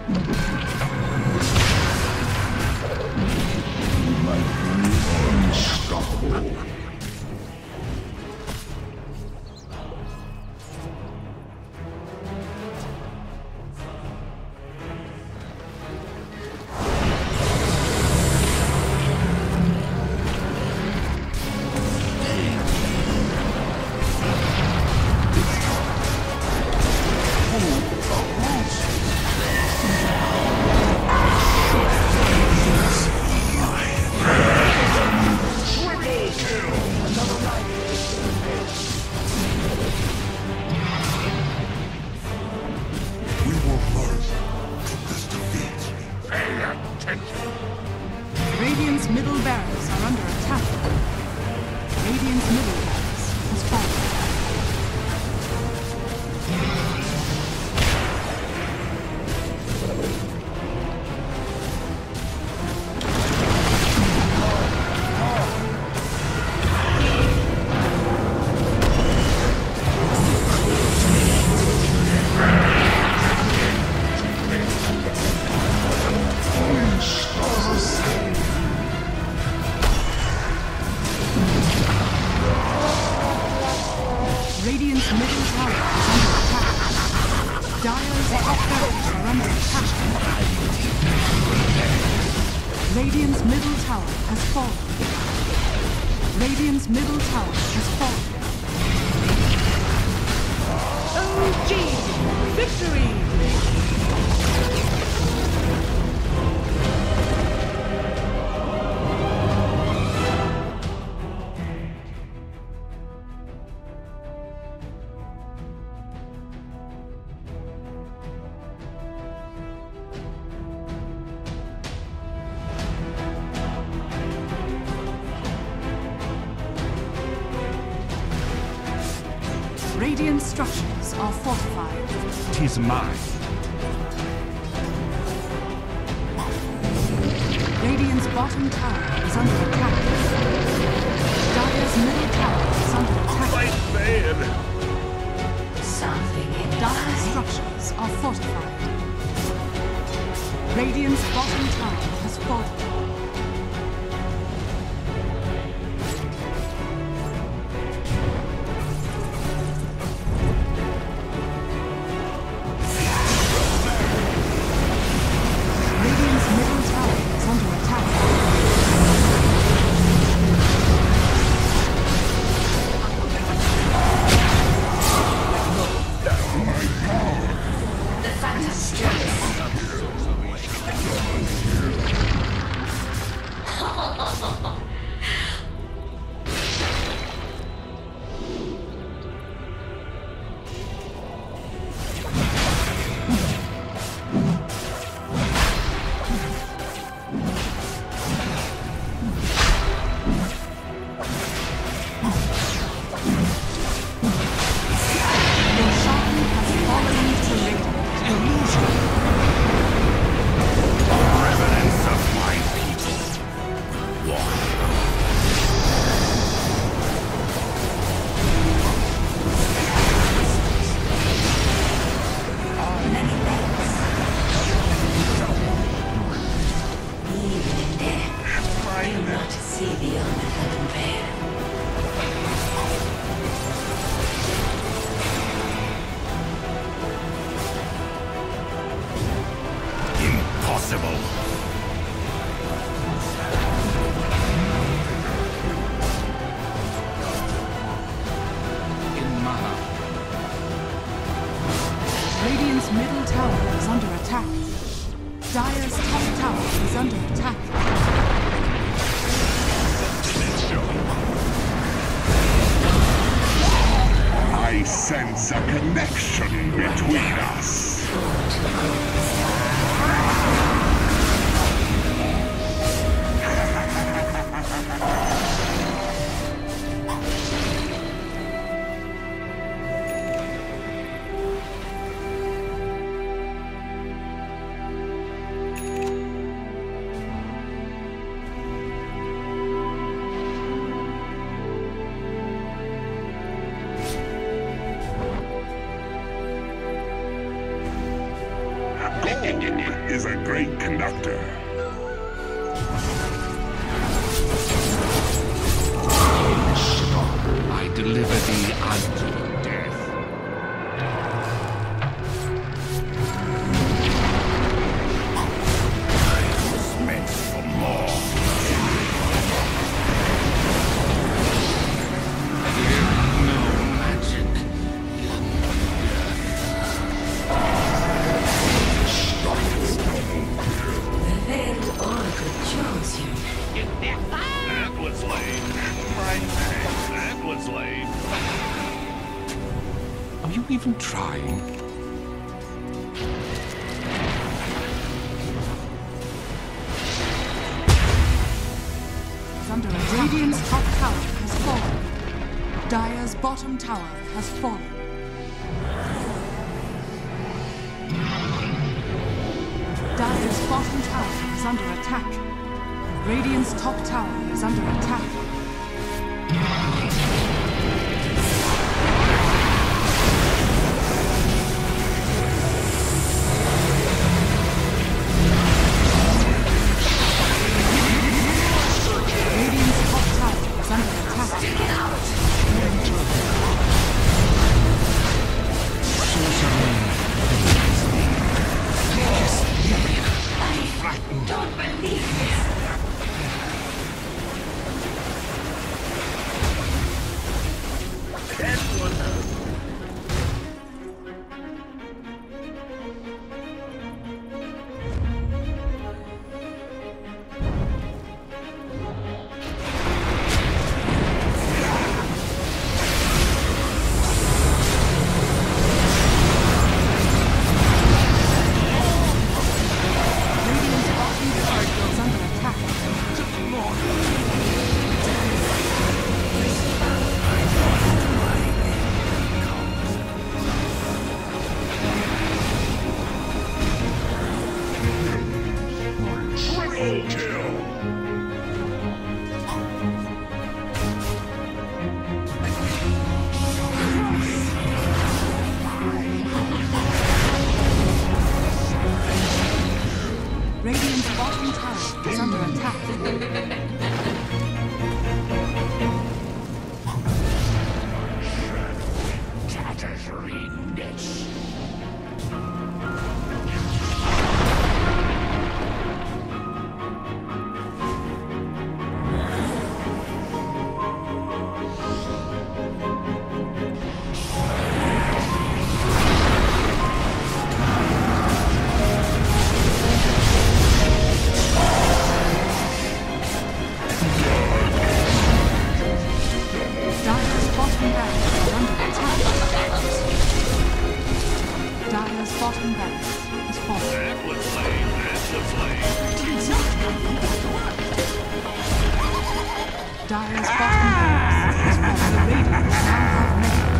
Unstoppable. Radiant's middle barracks are under attack. Radiant's middle barracks has fallen. Radiant's middle tower is under attack. Dire's top barracks are under attack. Radiant's middle tower has fallen. Radiant's middle tower has fallen. OG! Victory! Radiant structures are fortified. 'Tis mine. Radiant's bottom tower is under attack. Dire's middle tower is under attack. Something in Dire's structures are fortified. Radiant's bottom tower has fallen. Radiant's middle tower is under attack. Dire's top tower is under attack. I sense a connection between us. is a great conductor. I deliver thee unto death. I was meant for more. No magic in The veiled oracle chose you. That was lame. That was lame. Are you even trying? Is under attack. Radiant's top tower has fallen. Dire's bottom tower has fallen. Dire's bottom tower is under attack. Radiant's top tower is under attack. Radiant's top tower is under attack. Don't believe this. Radiant's bottom tower is under attack. Triple kill. Radiant's bottom tower is under attack. Dire's bottom barracks is under attack. Dire's bottom barracks is fallen. That was lame. That was lame. Dire's bottom barracks is fallen. The Radiants now have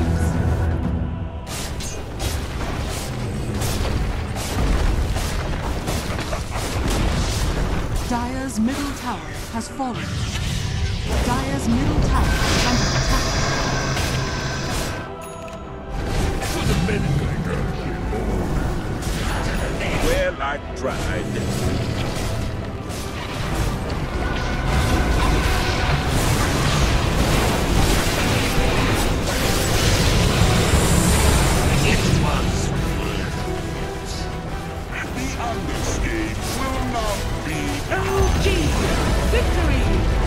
mechanics. Dire's middle tower has fallen. Dire's middle tower is under attack. Well, I tried. The underscape will not be LG! Victory!